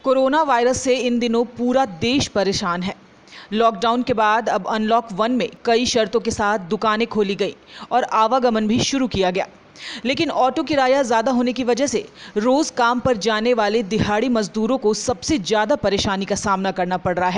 Corona virus से इन दिनों पूरा देश परेशान है। लॉकडाउन के बाद अब अनलॉक 1 में कई शर्तों के साथ दुकानें खोली गई और आवागमन भी शुरू किया गया। लेकिन ऑटो किराया ज़्यादा होने की वजह से रोज़ काम पर जाने वाले दिहाड़ी मजदूरों को सबसे ज़्यादा परेशानी का सामना करना पड़ रहा है।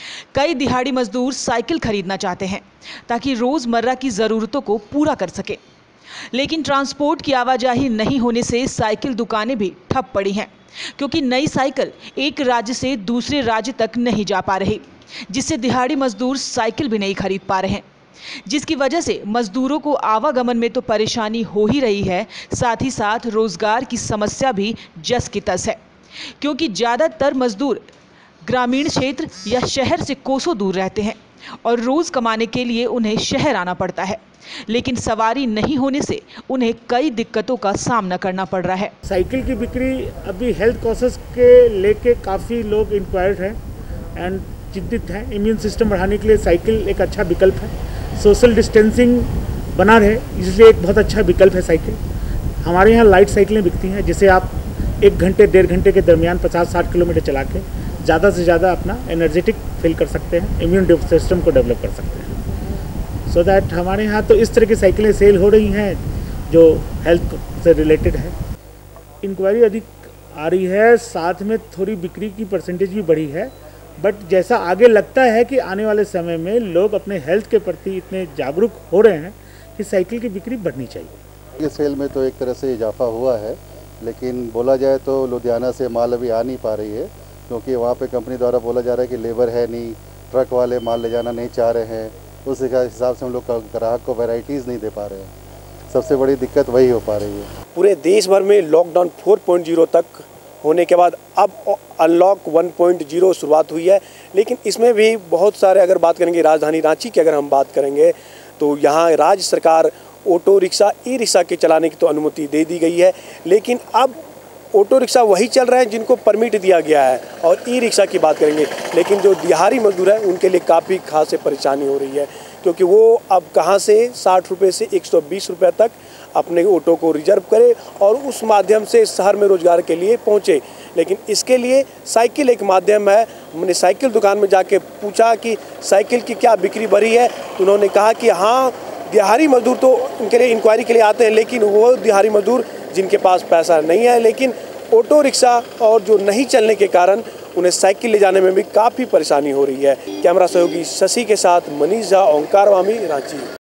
कई दिहाड़ी मजदूर साइकिल खरीदना चाहते हैं ताकि रोज़मर्रा की ज़रूरतों को पूरा कर सकें, लेकिन ट्रांसपोर्ट की आवाजाही नहीं होने से साइकिल दुकानें भी ठप पड़ी हैं, क्योंकि नई साइकिल एक राज्य से दूसरे राज्य तक नहीं जा पा रही, जिससे दिहाड़ी मजदूर साइकिल भी नहीं खरीद पा रहे हैं, जिसकी वजह से मजदूरों को आवागमन में तो परेशानी हो ही रही है, साथ ही साथ रोजगार की समस्या भी जस की तस है, क्योंकि ज़्यादातर मजदूर ग्रामीण क्षेत्र या शहर से कोसों दूर रहते हैं और रोज़ कमाने के लिए उन्हें शहर आना पड़ता है, लेकिन सवारी नहीं होने से उन्हें कई दिक्कतों का सामना करना पड़ रहा है। साइकिल की बिक्री अभी हेल्थ कॉजेस के लेके काफ़ी लोग इंक्वायर्ड हैं एंड चिंतित हैं। इम्यून सिस्टम बढ़ाने के लिए साइकिल एक अच्छा विकल्प है। सोशल डिस्टेंसिंग बना रहे इसलिए एक बहुत अच्छा विकल्प है साइकिल। हमारे यहाँ लाइट साइकिलें बिकती हैं, जिसे आप 1 घंटे 1.5 घंटे के दरमियान 50-60 किलोमीटर चला के ज़्यादा से ज़्यादा अपना एनर्जेटिक फील कर सकते हैं, इम्यून सिस्टम को डेवलप कर सकते हैं। सो दैट हमारे यहाँ तो इस तरह की साइकिलें सेल हो रही हैं जो हेल्थ से रिलेटेड है। इंक्वायरी अधिक आ रही है, साथ में थोड़ी बिक्री की परसेंटेज भी बढ़ी है, बट जैसा आगे लगता है कि आने वाले समय में लोग अपने हेल्थ के प्रति इतने जागरूक हो रहे हैं कि साइकिल की बिक्री बढ़नी चाहिए। ये सेल में तो एक तरह से इजाफा हुआ है, लेकिन बोला जाए तो लुधियाना से माल अभी आ नहीं पा रही है, क्योंकि वहाँ पे कंपनी द्वारा बोला जा रहा है कि लेबर है नहीं, ट्रक वाले माल ले जाना नहीं चाह रहे हैं। उस हिसाब से हम लोग ग्राहक को वैरायटीज़ नहीं दे पा रहे हैं। सबसे बड़ी दिक्कत वही हो पा रही है। पूरे देश भर में लॉकडाउन 4.0 तक होने के बाद अब अनलॉक 1.0 शुरुआत हुई है, लेकिन इसमें भी बहुत सारे, अगर बात करेंगे राजधानी रांची की अगर हम बात करेंगे तो यहाँ राज्य सरकार ऑटो रिक्शा, ई रिक्शा के चलाने की तो अनुमति दे दी गई है, लेकिन अब ऑटो रिक्शा वही चल रहे हैं जिनको परमिट दिया गया है। और ई रिक्शा की बात करेंगे, लेकिन जो दिहाड़ी मजदूर हैं उनके लिए काफ़ी खास परेशानी हो रही है, क्योंकि वो अब कहां से 60 रुपये से 120 रुपये तक अपने ऑटो को रिजर्व करे और उस माध्यम से शहर में रोजगार के लिए पहुंचे। लेकिन इसके लिए साइकिल एक माध्यम है। हमने साइकिल दुकान में जाके पूछा कि साइकिल की क्या बिक्री बढ़ी है, तो उन्होंने कहा कि हाँ, दिहाड़ी मजदूर तो उनके लिए इंक्वायरी के लिए आते हैं, लेकिन वो दिहाड़ी मजदूर जिनके पास पैसा नहीं है, लेकिन ऑटो रिक्शा और जो नहीं चलने के कारण उन्हें साइकिल ले जाने में भी काफ़ी परेशानी हो रही है। कैमरा सहयोगी शशि के साथ मनीष झा, ओंकार वामी, रांची।